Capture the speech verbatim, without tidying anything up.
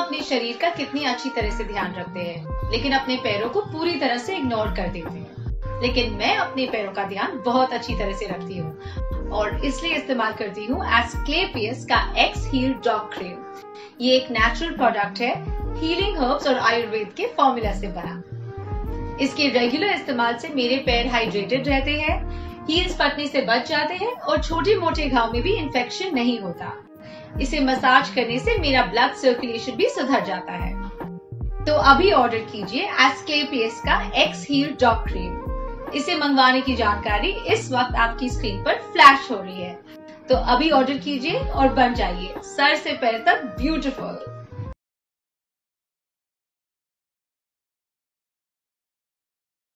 अपने शरीर का कितनी अच्छी तरह से ध्यान रखते हैं, लेकिन अपने पैरों को पूरी तरह से इग्नोर कर देते हैं। लेकिन मैं अपने पैरों का ध्यान बहुत अच्छी तरह से रखती हूँ और इसलिए इस्तेमाल करती हूँ एस्क्लेपियस का एक्स हील डॉग क्रीम। ये एक नेचुरल प्रोडक्ट है, हीलिंग हर्ब्स और आयुर्वेद के फॉर्मूला से बना। इसके रेगुलर इस्तेमाल से मेरे पैर हाइड्रेटेड रहते हैं, हील्स फटने से बच जाते हैं और छोटे मोटे घाव में भी इन्फेक्शन नहीं होता। इसे मसाज करने से मेरा ब्लड सर्कुलेशन भी सुधर जाता है। तो अभी ऑर्डर कीजिए एस्क्लेपियस का एक्स हील डॉग क्रीम। इसे मंगवाने की जानकारी इस वक्त आपकी स्क्रीन पर फ्लैश हो रही है। तो अभी ऑर्डर कीजिए और बन जाइए सर से पैर तक ब्यूटीफुल।